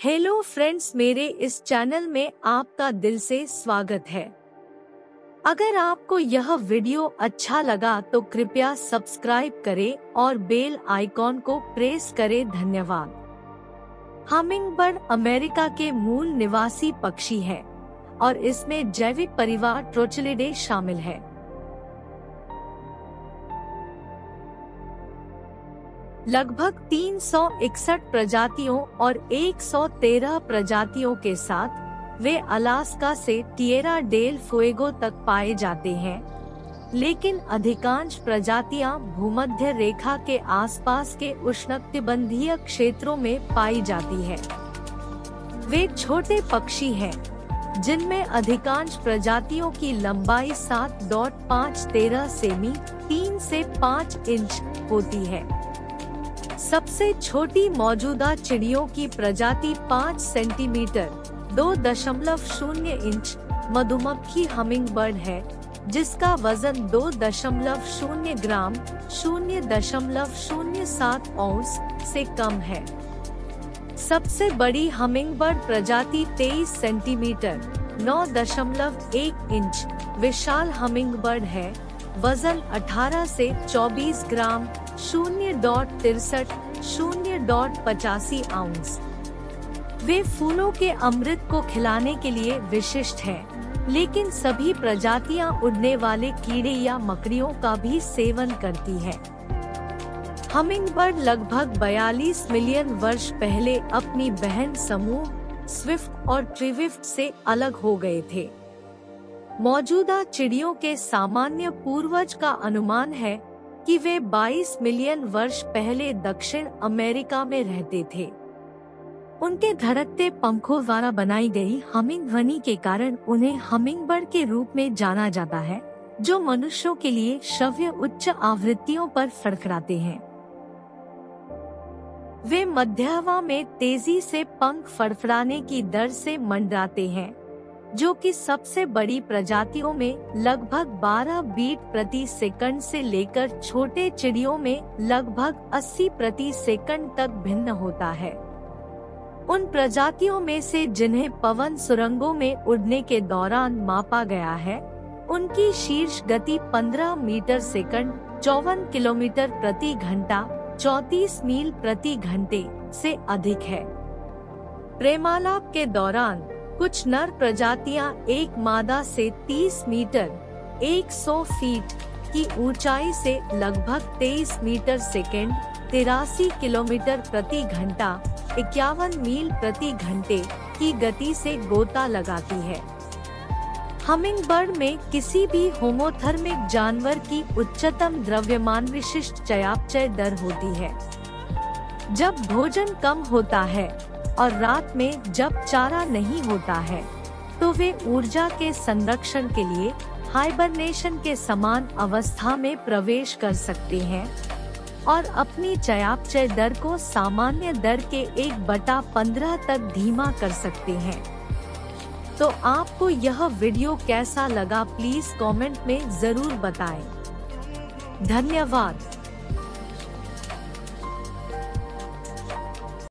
Hello friends, मेरे इस channel में आपका दिल से स्वागत है। अगर आपको यह वीडियो अच्छा लगा तो कृपया सब्सक्राइब करें और बेल आइकॉन को प्रेस करें। धन्यवाद। हमिंगबर्ड अमेरिका के मूल निवासी पक्षी है और इसमें जैविक परिवार ट्रोचिलिडे शामिल है। लगभग 361 प्रजातियों और 113 प्रजातियों के साथ वे अलास्का से टिएरा डेल फुएगो तक पाए जाते हैं, लेकिन अधिकांश प्रजातियां भूमध्य रेखा के आसपास के उष्णकटिबंधीय क्षेत्रों में पाई जाती है। वे छोटे पक्षी हैं, जिनमें अधिकांश प्रजातियों की लंबाई 7.5-13 सेमी 3 से 5 इंच होती है। सबसे छोटी मौजूदा चिड़ियों की प्रजाति 5 सेंटीमीटर 2.0 इंच मधुमक्खी हमिंगबर्ड है, जिसका वजन 2.0 ग्राम 0.07 औंस से कम है। सबसे बड़ी हमिंगबर्ड प्रजाति 23 सेंटीमीटर 9.1 इंच विशाल हमिंगबर्ड है, वजन 18 से 24 ग्राम 0.85 औंस। वे फूलों के अमृत को खिलाने के लिए विशिष्ट हैं, लेकिन सभी प्रजातियां उड़ने वाले कीड़े या मकड़ियों का भी सेवन करती हैं। हमिंगबर्ड लगभग 42 मिलियन वर्ष पहले अपनी बहन समूह स्विफ्ट और ट्रिविफ्ट से अलग हो गए थे। मौजूदा चिड़ियों के सामान्य पूर्वज का अनुमान है कि वे 22 मिलियन वर्ष पहले दक्षिण अमेरिका में रहते थे। उनके धड़कते पंखों द्वारा बनाई गई हमिंग ध्वनि के कारण उन्हें हमिंगबर्ड के रूप में जाना जाता है, जो मनुष्यों के लिए श्रव्य उच्च आवृत्तियों पर फड़फड़ाते हैं। वे मध्य हवा में तेजी से पंख फड़फड़ाने की दर से मंडराते हैं, जो कि सबसे बड़ी प्रजातियों में लगभग 12 बीट प्रति सेकंड से लेकर छोटे चिड़ियों में लगभग 80 प्रति सेकंड तक भिन्न होता है। उन प्रजातियों में से जिन्हें पवन सुरंगों में उड़ने के दौरान मापा गया है, उनकी शीर्ष गति 15 मीटर सेकंड 54 किलोमीटर प्रति घंटा 34 मील प्रति घंटे से अधिक है। प्रेमालाप के दौरान कुछ नर प्रजातियां एक मादा से 30 मीटर 100 फीट की ऊंचाई से लगभग 23 मीटर सेकेंड 83 किलोमीटर प्रति घंटा 51 मील प्रति घंटे की गति से गोता लगाती है। हमिंगबर्ड में किसी भी होमोथर्मिक जानवर की उच्चतम द्रव्यमान विशिष्ट चयापचय दर होती है। जब भोजन कम होता है और रात में जब चारा नहीं होता है, तो वे ऊर्जा के संरक्षण के लिए हाइबरनेशन के समान अवस्था में प्रवेश कर सकते हैं और अपनी चयापचय दर को सामान्य दर के 1/15 तक धीमा कर सकते हैं। तो आपको यह वीडियो कैसा लगा, प्लीज कमेंट में जरूर बताएं। धन्यवाद।